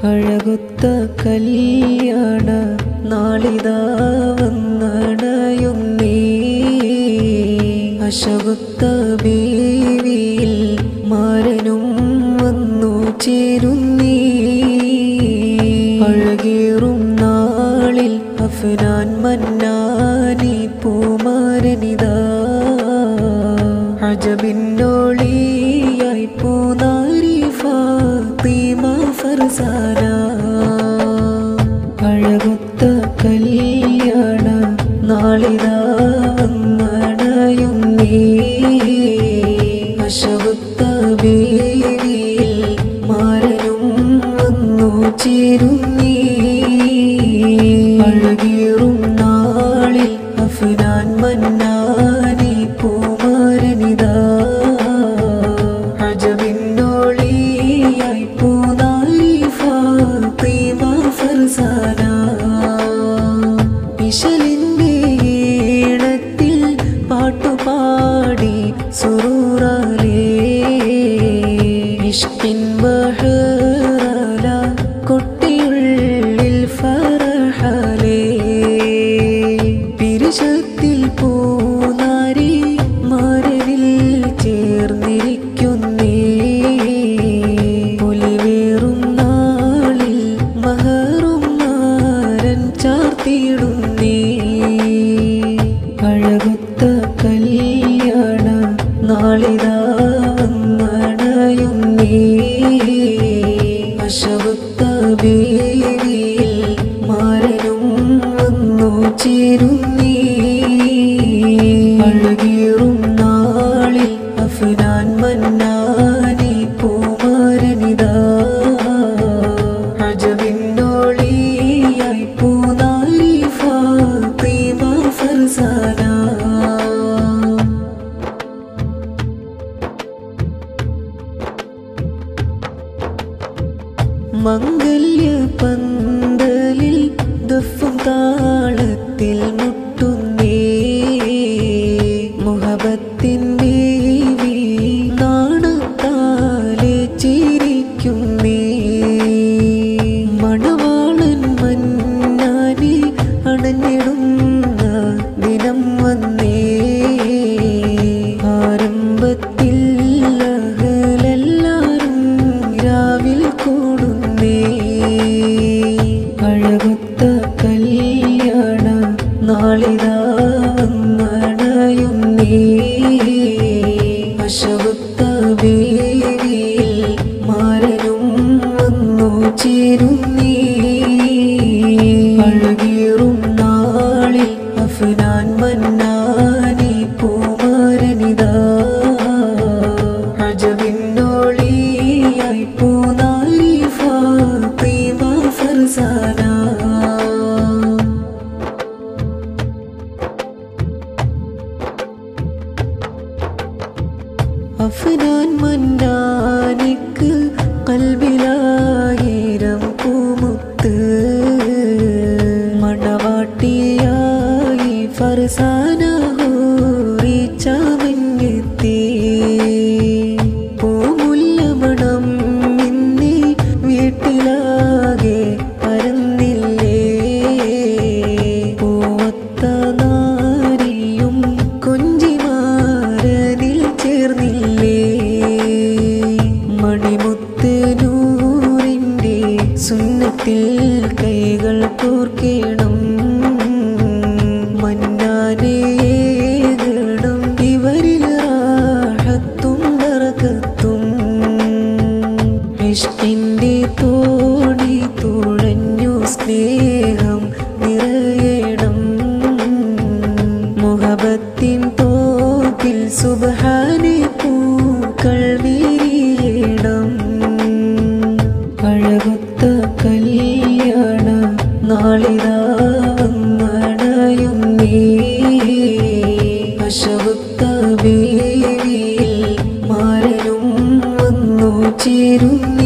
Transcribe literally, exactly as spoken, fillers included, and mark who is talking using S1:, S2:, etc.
S1: അഴകൊത്ത കല്യാണ നാളിതാ വന്നണയുന്നേ അശകൊത്ത ബീവിയിൽ മാരനും വന്നു ചേരുന്നേ അഴകേറും നാളിൽ അഫ്നാൻ മന്നാനി പൂമാരനിതാ അജബിന്നോളിയായി പൂനാരി ഫാത്തിമ ഫർസാന അഴകൊത്ത കല്യാണ നാളിതാ വന്നണയുന്നേ അശകൊത്ത ബീവിയിൽ മാരനും വന്നു ചേരുന്നേ അഴകേറും നാളിൽ അഫ്നാൻ മന്നാനി പൂമാരനിതാ അജബിന്നോളിയായി പൂനാരി ഫാത്തിമ ഫർസാന ഇശലിന്റെ ഈണത്തിൽ പാട്ടുപാടി സുറൂറാലേ ഇഷ്കിൻ ബഹ്റാല കൊട്ടിയുള്ളിൽ ഫറഹലേ പിരിശത്തിൽ പൂനാരി മാരനിൽ ചേർന്നിരിക്കുന്നേ പൊലിവേറും നാളിൽ മഹറും മാരൻ ചാർത്തിയിടുന്നേ അഴകൊത്ത കല്യാണ നാളിതാ വന്നണയുന്നേ അശകൊത്ത ബീവിയിൽ മാരനും വന്നു ചേരുന്നേ അഴകേറും നാളിൽ അഫ്നാൻ മന്നാനി പൂമാരനിതാ അജബിന്നോളിയായി പൂനാരി ഫാത്തിമ ഫർസാന മംഗല്യ പന്തലിൽ ദഫും താളത്തിൽ മുട്ടുന്നേ മുഹബത്തിൻ ബീവി നാണത്താലെ ചിരിക്കുന്നേ മണവാളൻ മന്നാനി അണഞ്ഞിടുന്ന ദിനം വന്നേ ആരംഭത്തിൽ അഹ്ലെല്ലാരും രാവിൽ കൂടുന്നേ അഴകൊത്ത കല്യാണ നാളിതാ വന്നണയുന്നേ അശകൊത്ത ബീവിയിൽ മാരനും വന്നു ചേരുന്നേ അഴകേറും നാളിൽ അഫ്നാൻ മന്നാനി പൂമാരനിതാ അജബിന്നോളിയായി പൂനാരി ഫാത്തിമ ഫർസാന അഫ്നാൻ മന്നാനിക്ക് കൽബിലായിരം പൂമുത്ത് മണവാട്ടിയായി ഫർസാന ഹൂറി ചാമഞ്ഞെത്തി പൂമുല്ലമണം ഇന്നീ വീട്ടിലാകെ പരന്നില്ലേ പൂവത്ത നാരിയും കൊഞ്ചിമാരനിൽ ചേർന്നില്ലേ മണിമുത്ത് നൂറിൻ്റെ സുന്നത്തിൽ കൈകൾ കോർക്കണം മന്നാനേകണം ഇവരിൽ റാഹത്തും ബറകത്തും ഇഷ്കിന്റെ തോണി തുഴഞ്ഞു സ്നേഹം നിറയണം മുഹബത്തിൻ തോപ്പിൽ സുബ്ഹാനെ പൂക്കൾ വിരിയണം അഴകൊത്ത കല്യാണ നാളിതാ വന്നണയുന്നേ അശകൊത്ത ബീവിയിൽ മാരനും വന്നു ചേരുന്നേ